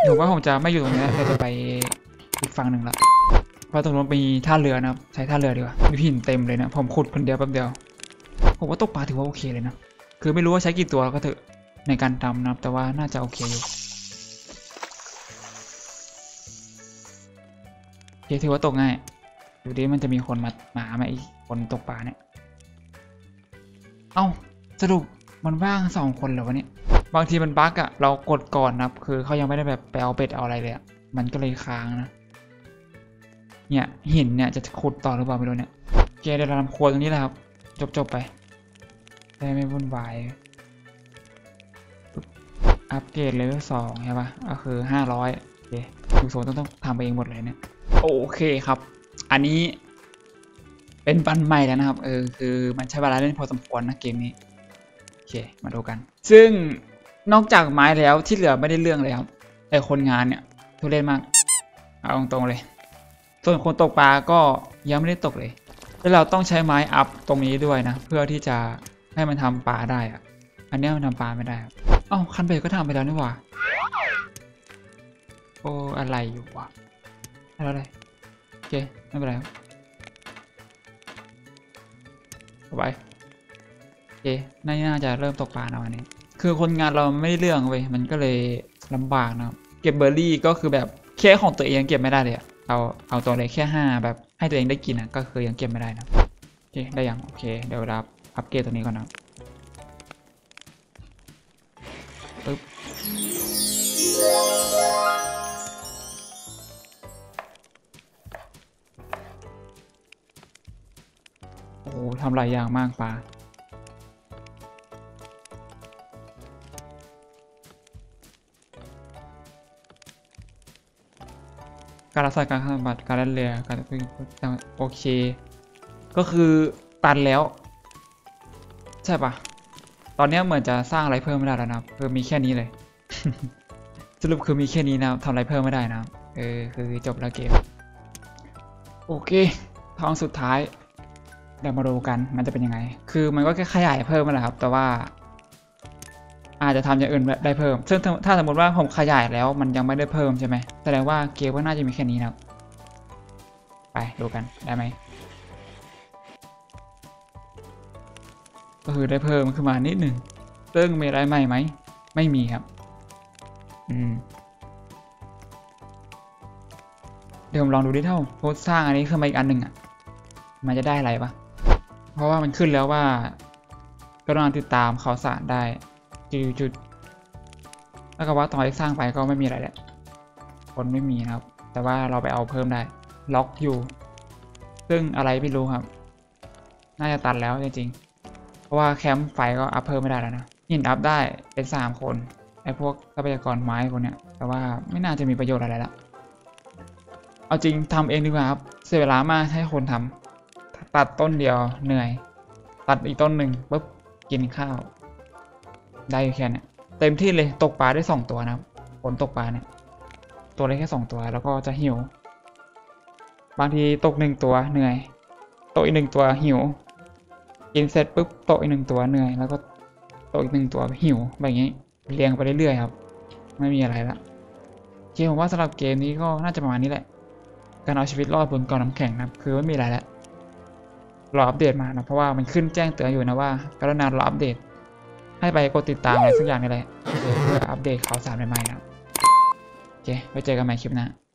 ผมว่าผมจะไม่อยู่ตรงนี้เราจะไปอีกฝั่งหนึ่งละเพราะตรงนู้นมีท่าเรือนะครับใช้ท่าเรือดีกว่ามีหินเต็มเลยนะผมขุดคนเดียวแป๊บเดียวผมว่าตกปลาถือว่าโอเคเลยนะคือไม่รู้ว่าใช้กี่ตัวก็เถอะในการดำนะครับแต่ว่าน่าจะโอเคอยู่โอเคถือว่าตกง่ายดูดิมันจะมีคนมาไหมอีกคนตกปลาเนี่ยเอ้าสรุปมันว่าง2 คนเหรอวะเนี่ยบางทีมันบั๊กอะเรากดก่อนนะครับคือเขายังไม่ได้แบบไปเอาเบ็ดเอาอะไรเลยอะมันก็เลยค้างนะเนี่ยหินเนี่ยจะขุดต่อหรือเปล่าไม่รู้เนี่ยเกเดี๋ยวเราทำครัวตรงนี้แหละครับจบไปได้ไม่วุ่นวายอัปเกรดเลเวล2ใช่ปะก็คือ500โอเคทุกโซนต้องทำเองหมดเลยเนี่ยโอเคครับอันนี้เป็นปันใหม่แล้วนะครับคือมันใช้เวลาเล่นพอสมควรนะเกมนี้โอเคมาดูกันซึ่งนอกจากไม้แล้วที่เหลือไม่ได้เรื่องเลยครับแต่คนงานเนี่ยทุเรศมากเอาตรงๆเลยส่วนคนตกปลาก็ยังไม่ได้ตกเลยแล้วเราต้องใช้ไม้อัพตรงนี้ด้วยนะเพื่อที่จะให้มันทำปลาได้อะอันนี้มันทำปลาไม่ได้เอ้าคันเบ็ดก็ทำไปแล้วนี่หว่าโอ้อะไรอยู่วะอะไรโอเคไม่เป็นไรไปโอเคน่าจะเริ่มตกปลาแล้วอันนี้คือคนงานเราไม่ได้เรื่องเว้ยมันก็เลยลำบากนะเก็บเบอร์รี่ก็คือแบบแค่ของตัวเองเก็บไม่ได้เลยเอาตัวเลยแค่5แบบให้ตัวเองได้กินนะก็คือยังเก็บไม่ได้นะโอเคได้ยังโอเคเดี๋ยวรับอัปเกรดตัวนี้ก่อนนะปึ๊บโอ้ทำหลายอย่างมากปลาการรักษาการบำบัดการเล่นเรือการโอเคก็คือตันแล้วใช่ปะตอนนี้เหมือนจะสร้างอะไรเพิ่มไม่ได้แล้วนะคือมีแค่นี้เลย สรุปคือมีแค่นี้นะทำอะไรเพิ่มไม่ได้นะคือจบแล้วเกมโอเคทองสุดท้ายเดี๋ยวมาดูกันมันจะเป็นยังไงคือมันก็แค่ขยายเพิ่มมาแหละครับแต่ว่าอาจจะทำอย่างอื่นได้เพิ่มซึ่งถ้าสมมติว่าผมขยายแล้วมันยังไม่ได้เพิ่มใช่ไหมแสดงว่าเกมก็น่าจะมีแค่นี้นะไปดูกันได้ไหมก็คือได้เพิ่มขึ้นมานิดหนึ่งซึ่งมีอะไรใหม่ไหมไม่มีครับเดี๋ยวผมลองดูดิเท่าโพสสร้างอันนี้ขึ้นมาอีกอันหนึ่งอ่ะมันจะได้อะไรปะเพราะว่ามันขึ้นแล้วว่าก็ต้องติดตามข่าวสารได้จุดแล้วก็ว่าตอนที่สร้างไปก็ไม่มีอะไรแหละคนไม่มีนะครับแต่ว่าเราไปเอาเพิ่มได้ล็อกอยู่ซึ่งอะไรไม่รู้ครับน่าจะตัดแล้วจริงๆเพราะว่าแคมป์ไฟก็อัพเพิ่มไม่ได้แล้วนะหินอัพได้เป็น3 คนไอ้พวกทรัพยากรไม้พวกเนี้ยแต่ว่าไม่น่าจะมีประโยชน์อะไรละเอาจริงทำเองดีกว่าครับเสียเวลามากให้คนทำตัดต้นเดียวเหนื่อยตัดอีกต้นหนึ่งปุ๊บกินข้าวได้แค่นี้เต็มที่เลยตกปลาได้2 ตัวนะครับผลตกปลาเนี่ยตัวเล็กแค่2 ตัวแล้วก็จะหิวบางทีตก1 ตัวเหนื่อยตกอีก1 ตัวหิวกินเสร็จปุ๊บตกอีก1 ตัวเหนื่อยแล้วก็ตกอีก1 ตัวหิวแบบนี้เรียงไปเรื่อยๆครับไม่มีอะไรละเกมผมว่าสำหรับเกมนี้ก็น่าจะประมาณนี้แหละการเอาชีวิตรอดบนเกาะน้ำแข็งนะคือไม่มีอะไรแล้วรออัปเดตมานะเพราะว่ามันขึ้นแจ้งเตือนอยู่นะว่ากรุณารออัปเดตให้ไปกดติดตามอะไรสักอย่างนี่แหละเพื่ออัปเดตข่าวสารใหม่ๆนะโอเคไว้เจอกันใหม่คลิปหน้า